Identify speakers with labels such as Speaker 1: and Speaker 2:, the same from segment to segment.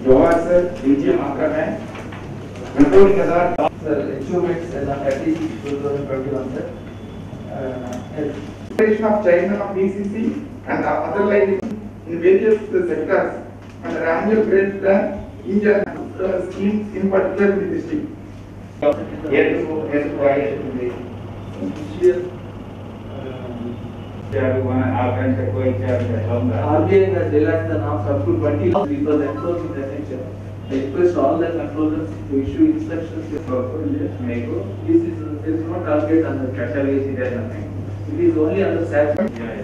Speaker 1: Jawad sir, DGM Akraman, controlling authority. Sir, achievements in the 2021 sir. Creation of chairman of BCC and other lines in various sectors and the annual grant plan Indian schemes in particular in the district.
Speaker 2: RBI has relaxed the norms up to 20 laws because enforcing the nature. I request all the controllers to issue instructions. There is no target on the category. It is only on the SAP.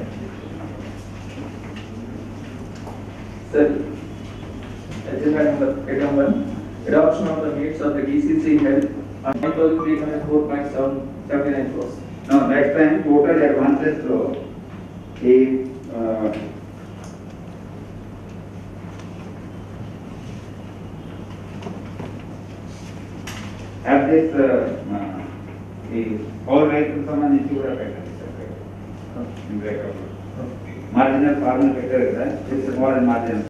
Speaker 2: Sir, agenda number item 1, adoption of the minutes of the DCC held on 9,304.79 crores.
Speaker 3: Now next time total advances flow is have this all రైతులకు సంబంధించి కూడా పెట్టండి marginal formal పెట్టారు కదా more and marginal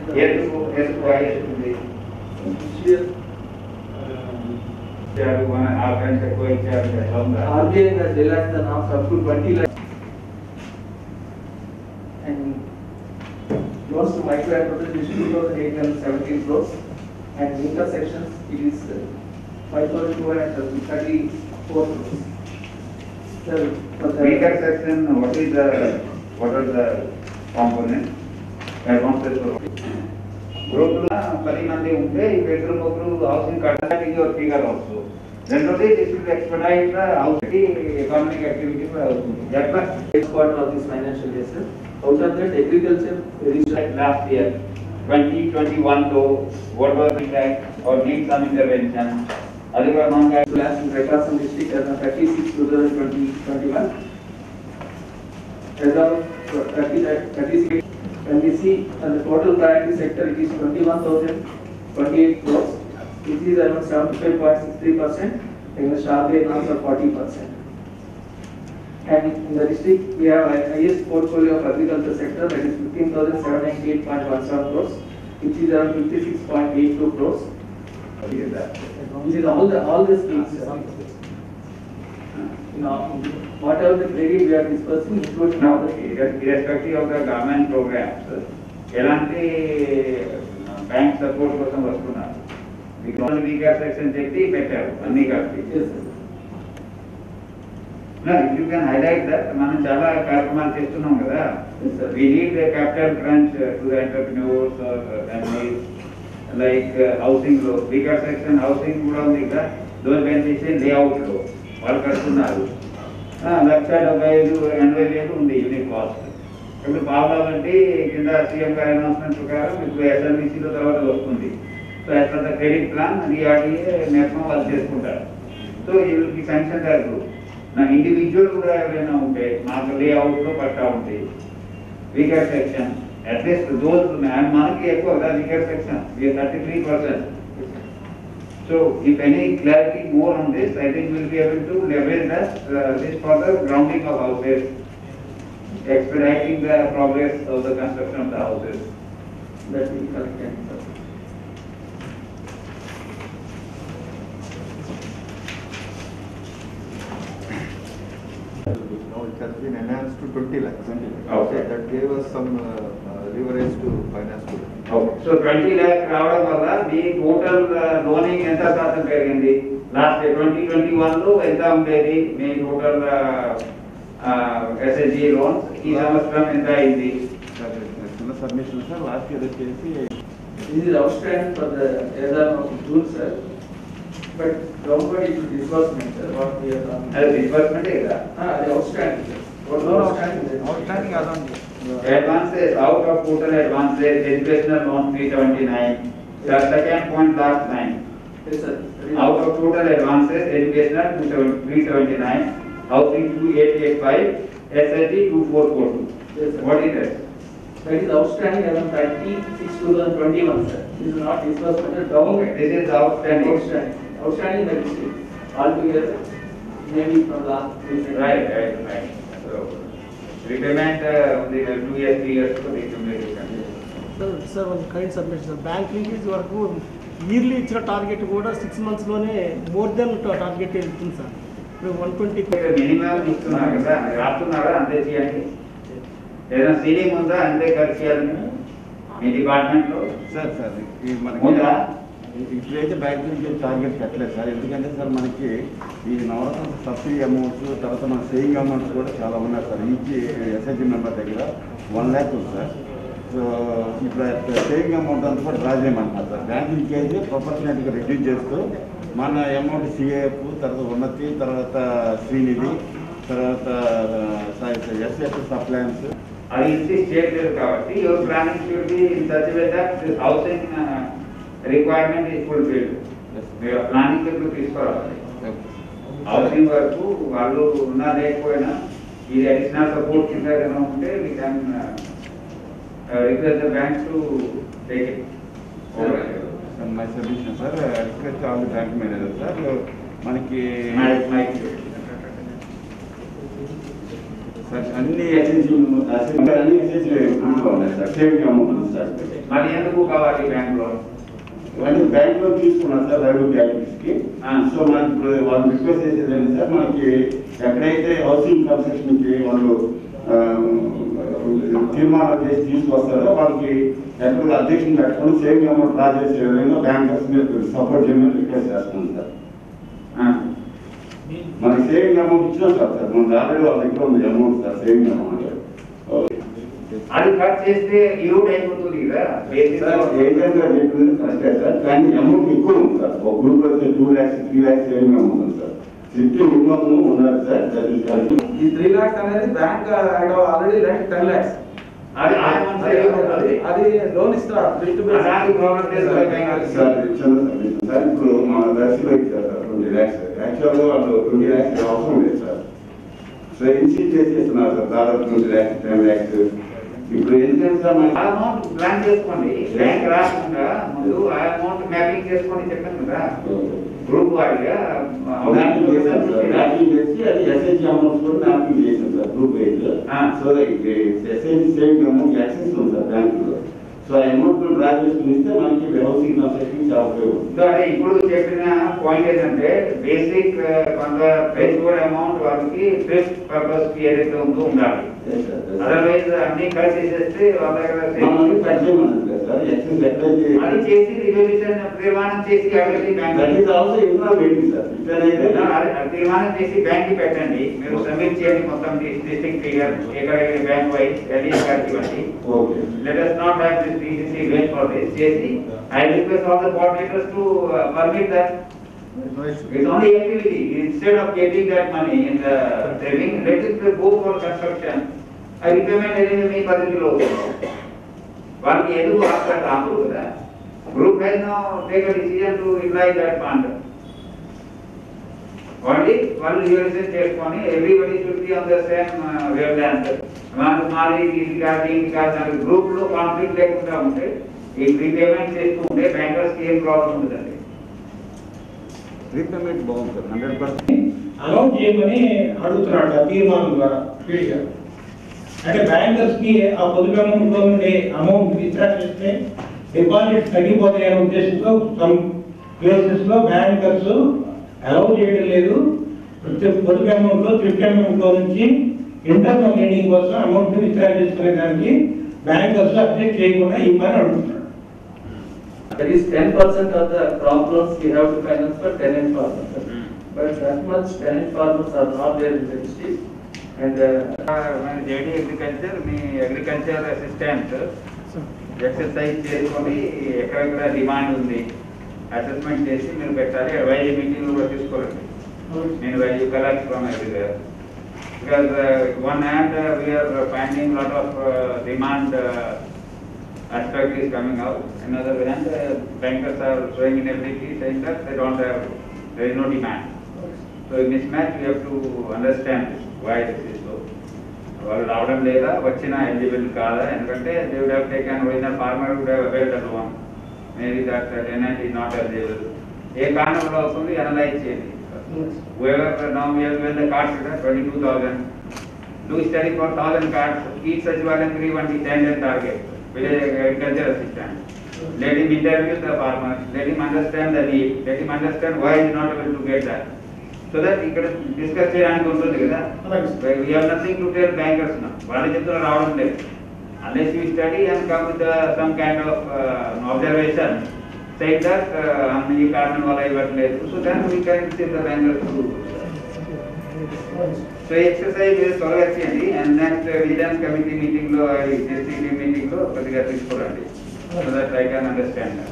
Speaker 2: RBI has relaxed the norms up to 20 lakhs and loans to micro enterprises is 2,817 crores and intersections it is 5,234 crores. Sir, for the
Speaker 3: weaker section, what are the components? Advances for group 10 మంది ఉంటే ఈ bedroom housing కట్టడానికి ఒక figure వస్తుంది. రెండోది this will expedite the housing economic activity for housing.
Speaker 2: Japa first quarter of this financial year, sir. Out of that, agriculture reached
Speaker 3: Like last year, 2021 though, what was the impact or need some intervention? Otherwise, non
Speaker 2: plans in Prakasam district as of 36/2021. As of 36, when we see the total priority sector, it is 21,028 crores. It is around 75.63% against RBI norms of 40%. And in the district, we have a highest portfolio of agriculture sector, that is 15,798.17 crores, which is around 56.82 crores. This is all the schemes. Whatever the credit we are dispersing, including
Speaker 3: now, irrespective of the government programs, elanti bank support kosam vastunnaru. Because weaker section chetti bettaru anni kalpi.
Speaker 2: Yes, sir.
Speaker 3: Now, if you can highlight that, మనం చాలా కార్యక్రమాలు చేస్తున్నాం కదా. We need a capital crunch to the entrepreneurs or families, like housing లో weaker section housing కూడా ఉంది కదా. those beneficiaries layout లో వాళ్ళు కడుతున్నారు. 1,75,000 ఉంది యూనిట్ కాస్ట్. ఇప్పుడు కావాలంటే కింద సీఎం గారి అనౌన్స్మెంట్ ప్రకారం ఇప్పుడు ఎస్ఎల్బిసిలో తర్వాత వస్తుంది. So as per the credit plan DRDA maximum వాళ్ళు చేసుకుంటారు. సో ఈ will be sanction that group. నా ఇండివిజువల్ కూడా ఎవరైనా ఉంటే మాకు లేఅవుట్లో పట్టా ఉంది వీకర్ సెక్షన్ అట్లీస్ట్ దోస్ మనకి ఎక్కువ కదా weaker section 33%. So, if any clarity more on this, I think we will be able to leverage that this for the grounding of houses, expediting the progress of the construction of the houses.
Speaker 2: That will be collected.
Speaker 4: Now it has been enhanced to 20 lakhs.
Speaker 3: Okay.
Speaker 4: That gave us some leverage to finance to.
Speaker 3: Okay. So 20 lakh రావడం వల్ల మీ total loaning ఎంత శాతం పెరిగింది? Last 2021 లో ఎంత ఉండేది మీ total SSG loans? ఈ సంవత్సరం ఎంత అయింది?
Speaker 4: Submission sir, last year వచ్చేసి
Speaker 2: This is outstanding for the as of June, sir. But downward is disbursement, sir. What we have done.
Speaker 3: అది డిస్బర్స్మెంట్ కదా?
Speaker 2: The outstanding, sir. What is outstanding?
Speaker 3: Advances out of total advances, educational loan 379. The second point last line.
Speaker 2: Yes, sir.
Speaker 3: Out of total advances, educational 379, housing 2885, SSG 2442.
Speaker 2: Yes, sir.
Speaker 3: What is that?
Speaker 2: That is outstanding as of 36/2021, sir. This is not disbursement, down.
Speaker 3: Okay, this is outstanding.
Speaker 2: Outstanding in the district. Altogether, maybe from last recent.
Speaker 3: Right. So, repayment the 2 years, 3 years for the accumulation.
Speaker 5: Sir one kind submission sir bank linkage వరకు yearly ఇచ్చిన target కూడా 6 monthsలోనే more than target వెళ్తుంది sir. ఇప్పుడు 120
Speaker 3: minimum ఇస్తున్నారు కదా, రాస్తున్నారా అంతే చేయండి. ఏదైనా సీలింగ్ ఉందా అంతే ఖర్చు చేయాలని మీ డిపార్ట్మెంట్లో
Speaker 6: సార్ ఈ మనకి
Speaker 3: ఉందా?
Speaker 6: ఇప్పుడైతే బ్యాంక్ నుంచి టార్గెట్ పెట్టలేదు సార్. ఎందుకంటే సార్ మనకి ఈ నవరత్న సబ్సిడీ అమౌంట్స్ తర్వాత మన సేవింగ్ అమౌంట్స్ కూడా చాలా ఉన్నాయి సార్. ఈచ్ ఎస్ఐజీ మెంబర్ దగ్గర 1 lakh ఉంది సార్. సో ఇప్పుడు సేవింగ్ అమౌంట్ అంతా కూడా డ్రా చేయమంటున్నారు సార్. బ్యాంక్ లింకేజ్ ప్రొపోర్షనేట్గా రిడ్యూస్ చేస్తూ మన అమౌంట్ సిఏఎఫ్, తర్వాత ఉన్నతి, తర్వాత శ్రీనిధి, తర్వాత ఎస్ఎఫ్ సప్లయన్స్
Speaker 3: అది ఇన్సిస్ట్ చేయలేదు కాబట్టి your planning should be in such way that housing requirement is fulfilled. మీరు ప్లానింగ్ ఎప్పుడు తీసుకురావాలి. హౌసింగ్ వరకు వాళ్ళు ఉన్నా లేకపోయినా ఇది అడిషనల్ సపోర్ట్ కింద ఏదైనా ఉంటే we can request the bank to take it.
Speaker 6: My submission sir. Request all the bank manager sir. మనకి సార్ అన్ని ఎస్ఎస్జీ ఉన్నాయి సార్. సేవింగ్ అమౌంట్ ఉంది సార్.
Speaker 3: మరి ఎందుకు కావాలి బ్యాంక్ లోన్?
Speaker 6: అంటే బ్యాంక్ లో తీసుకున్నాం సార్ రెవెన్యూ యాక్టివిటీస్ కి. సో మనకి ఇప్పుడు వాళ్ళు రిక్వెస్ట్ చేసేది సార్, మనకి ఎక్కడైతే హౌసింగ్ కన్స్ట్రక్షన్ కి వాళ్ళు తీర్మానం చేసి తీసుకొస్తారో వాళ్ళకి ఎక్కడ అధ్యక్షులు పెట్టుకుని సేవింగ్ అమౌంట్ డ్రా చేసే విధంగా బ్యాంకర్స్ సపోర్ట్ చేయమని రిక్వెస్ట్ చేస్తున్నాం సార్. మనకి సేవింగ్ అమౌంట్ ఇచ్చినాం సార్. మనకి ఆల్రెడీ వాళ్ళ దగ్గర ఉంది అమౌంట్ సార్, సేవింగ్ అమౌంట్.
Speaker 3: అది ఖర్చు చేస్తే ఈరోడ్ అయిపోతుంది కదా.
Speaker 6: ఏజెంట్గా చెప్పింది కరెక్టే సార్, కానీ అమౌంట్ ఎక్కువ ఉంది సార్. ఒక గ్రూప్ అయితే 2 lakhs 3 lakhs సేవింగ్ అమౌంట్ ఉంది సార్. 50 మినిమం ఉన్నారు సార్.
Speaker 2: ఈ 3 lakhs అనేది బ్యాంక్ ఆల్రెడీ లెంట్ 10 lakhs. అది లోన్ ఇస్తారు.
Speaker 6: సార్ ఇప్పుడు మా దర్శిలో ఇచ్చారు సార్ 20 lakhs. యాక్చువల్గా వాళ్ళు 20 lakhs అవసరం లేదు సార్. సో ఇన్సీట్ చేసేస్తున్నారు సార్ దాదాపు 20 lakhs 10 lakhs. ఇప్పుడు ఎందుకంటే సార్ మనకి
Speaker 3: అమౌంట్ ప్లాన్ చేసుకోండి. బ్యాంక్ రాకుండా ముందు ఆ అమౌంట్ మ్యాపింగ్ చేసుకొని చెప్పాను కదా. గ్రూప్ వారిగా
Speaker 6: మ్యాపింగ్ చేశాను సార్. మ్యాపింగ్ చేసి అది ఎస్ఐజీ అమౌంట్స్ కూడా మ్యాపింగ్ చేశాను sir group wise. So SIG saving amount access ఉంది సార్ బ్యాంకులో. సో ఆ అమౌంట్ డ్రా చేసుకుని ఇస్తే మనకి హౌసింగ్ కన్స్ట్రక్షన్ చాలా ఉపయోగం.
Speaker 3: అదే ఇప్పుడు చెప్పిన పాయింట్ ఏంటంటే బేసిక్ కొంత ప్రెస్టోర్ అమౌంట్ వాళ్ళకి ట్రిప్ పర్పస్ కి ఏదైతే ఉందో ఉండాలి. అదర్వైజ్ అన్ని ఖర్చు చేసేస్తే వాళ్ళ దగ్గర అది చేసి రిజల్యూషన్ తీర్మానం చేసి తీర్మానం చేసి బ్యాంక్ కి పెట్టండి. మీరు సబ్మిట్ చేయండి మొత్తం డిస్ట్రిక్ట్ ఫిగర్ ఎక్కడ బ్యాంక్ వైజ్ అది ఇవ్వండి. Let us not have this DCC wait for this. Jesse, I request all the coordinators to permit that. It's only activity. Instead of getting that money in the saving, let it go for construction. I recommend any పద్ధతిలో వాళ్ళకి ఎందుకు అక్కడ రాదు కదా. Group has now take a decision to utilize that fund. Only వాళ్ళు resolution చేసుకొని everybody should be on the same wavelength. మాది ఇది కాదు ఇది కాదు గ్రూప్ లో కాన్ఫ్లిక్ట్ లేకుండా ఉంటే ఈ ప్రీపేమెంట్ చేస్తూ ఉంటే బ్యాంకర్స్ ఏం ప్రాబ్లం ఉంటుందండి.
Speaker 6: రీపేమెంట్ బాగుంది సార్. 100%
Speaker 7: అలౌట్ చేయమని అడుగుతున్నాడు తీర్మానం ద్వారా స్పీడ్గా. అంటే బ్యాంకర్స్ కి ఆ పొదుపు అమౌంట్ లో ఉండే అమౌంట్ విత్డ్రా చేస్తే డిపాజిట్స్ తగ్గిపోతాయనే ఉద్దేశంతో సమ్ ప్లేసెస్ లో బ్యాంకర్స్ అలౌ చేయడం లేదు. పొదుపు అమౌంట్ లో థ్రిఫ్ట్ అమౌంట్ లో నుంచి ఇంటర్నల్ లీడింగ్ కోసం అమౌంట్ విత్డ్రా చేసుకునే దానికి బ్యాంకర్స్ అబ్జెక్ట్ చేయకుండా ఇవ్వమని అడుగుతున్నాడు.
Speaker 2: That is 10% of the crop loans we have to finance for tenant farmers. But that much tenant farmers are not there in the district. And
Speaker 3: JD agriculture మీ agriculture assistant exercise చేసుకొని ఎక్కడెక్కడ demand ఉంది assessment చేసి మీరు పెట్టాలి. వైద్య meeting కూడా తీసుకోరండి. నేను వైద్య collect from everywhere. Because one hand we are finding lot of demand aspect is coming out. Another hand bankers are showing inability, saying that they don't have, there is no demand. So in mismatch we have to understand this, why this is so. వాళ్ళు రావడం లేదా వచ్చిన eligible కాదా? ఎందుకంటే they would have taken original farmer would have availed the loan. Maybe that tenant is not eligible. ఏ కారణంలో అవుతుంది analyse చేయండి. Whoever now we have given the cards 22,000. Do study for 1,000 cards. Each such one agree on the 10 target. village agriculture assistant. Let him interview the farmers, let him understand the need, let him understand why he is not able to get that. So that he can discuss చేయడానికి ఉంటుంది కదా. We have nothing to tell bankers now. వాళ్ళు చెప్తున్నారు రావడం లేదు. Unless you study and come with some kind of observation, saying that ఈ కారణం వల్ల ఇవ్వట్లేదు. So then we can see the bankers to. So exercise is త్వరగా చేయండి and next vigilance committee meeting లో STT meeting లో కొద్దిగా తీసుకోరండి. So that I can understand that.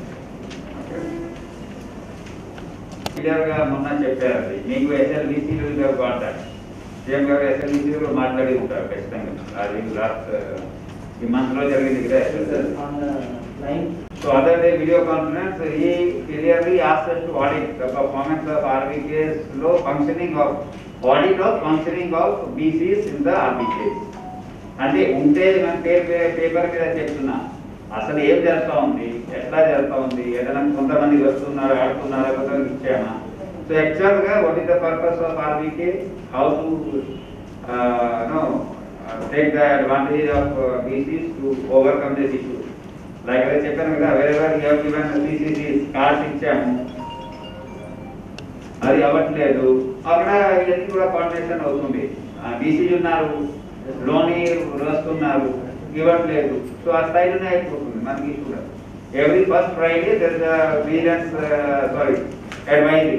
Speaker 3: క్లియర్గా మొన్న చెప్పారు మీకు SLBC వాడతారు సీఎం గారు SLBC మాట్లాడి ఉంటారు ఖచ్చితంగా అది లాస్ట్ ఈ మంత్ లో జరిగింది కదా. So other day video conference he clearly asked to audit the performance of RBKs లో functioning of audit of functioning of BCs in the RBKs. అంటే ఉంటే మన పేపర్ మీద చెప్తున్నా అసలు ఏం చేస్తా ఉంది, ఎట్లా చేస్తా ఉంది, ఏదైనా కొంతమంది వస్తున్నారు ఆడుతున్నారు కొంతమంది ఇచ్చామా. So actually what is the purpose of RBK, how to take the advantage of BCs to overcome this issue. Like I చెప్పాను కదా, wherever you have given BCCs cards ఇచ్చాము అది అవ్వట్లేదు, అక్కడ ఇవన్నీ కూడా కోఆర్డినేషన్ అవుతుంది. BC ఉన్నారు, లోన్ వస్తున్నారు, ఇవ్వట్లేదు. సో ఆ స్థాయిలోనే అయిపోతుంది మనకి కూడా. Every first Friday there is vigilance advisory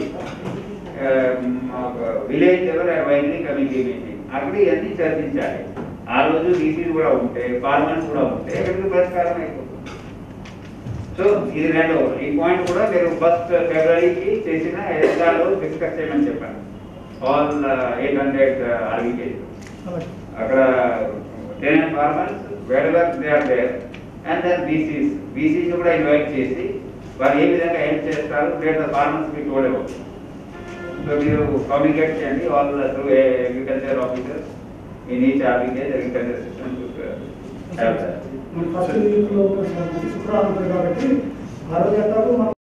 Speaker 3: village level advisory committee meeting. అక్కడ ఇవన్నీ చర్చించాలి. ఆ రోజు BCs కూడా ఉంటే ఫార్మర్స్ కూడా ఉంటే ఎక్కడికి పరిష్కారం అయిపోతుంది. సో ఇది రెండో ఈ పాయింట్ కూడా మీరు ఫస్ట్ ఫిబ్రవరికి చేసిన ఎజెండాలో డిస్కస్ చేయమని చెప్పాను. ఆల్ 800 RBK అక్కడ tenant farmers wherever they are there and then BCs కూడా ఇన్వైట్ చేసి వారు ఏ విధంగా హెల్ప్ చేస్తారు let the farmers be told about. So మీరు కమ్యూనికేట్ చేయండి all through agriculture officers in each RBK agriculture system should have that.
Speaker 5: First week లో శుక్రవారం కాబట్టి ఆ రోజు